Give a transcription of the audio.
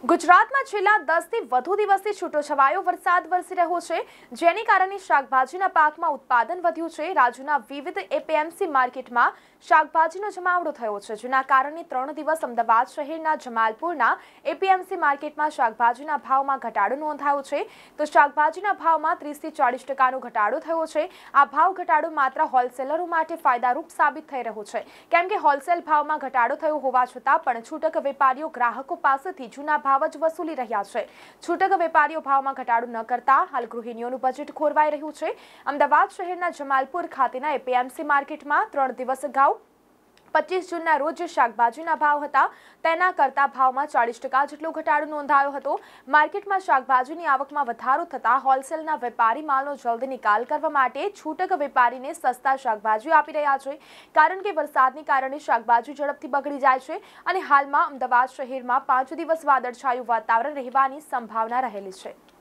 ગુજરાતમાં છેલ્લા 10 થી વધુ દિવસથી છૂટોછવાયો વરસાદ વરસી રહ્યો છે, જેને કારણે શાકભાજીના પાકમાં ઉત્પાદન વધ્યું છે। રાજ્યના વિવિધ એપીએમસી માર્કેટમાં શાકભાજીનો જમાવડો થયો છે, જેના કારણે 3 દિવસ અમદાવાદ શહેરના જમાલપુરના એપીએમસી માર્કેટમાં શાકભાજીના ભાવમાં ઘટાડો નોંધાયો છે। તો શાકભાજીના ભાવમાં 30 થી 40% ઘટાડો થયો છે। આ ભાવ ઘટાડો માત્ર હોલસેલરો માટે ફાયદારૂપ સાબિત થઈ રહ્યો છે, કેમ કે હોલસેલ ભાવમાં ઘટાડો થયો હોવા છતાં પણ છૂટક વેપારીઓ ગ્રાહકો પાસેથી જૂના ભાવ જ વસૂલી રહ્યા છે। છૂટક વેપારીઓ ભાવમાં ઘટાડો ન કરતા હાલ ગૃહિણીઓનું બજેટ ખોરવાઈ રહ્યું છે। અમદાવાદ શહેરના જમાલપુર ખાતેના એપીએમસી માર્કેટમાં 3 દિવસ અગાઉ 25 જૂનના રોજ શાકભાજીના ભાવ હતા તેના કરતા ભાવમાં 40% જેટલો ઘટાડો નોંધાયો હતો। માર્કેટમાં શાકભાજીની આવકમાં વધારો થતા હોલસેલના વેપારી માલનો જલ્દી નિકાલ કરવા માટે છૂટક વેપારીને સસ્તા શાકભાજી આપી રહ્યા છે, કારણ કે વરસાદને કારણે શાકભાજી ઝડપથી બગડી જાય છે અને હાલમાં અમદાવાદ શહેરમાં 5 દિવસ વાદળછાયું વાતાવરણ રહેવાની સંભાવના રહેલી છે।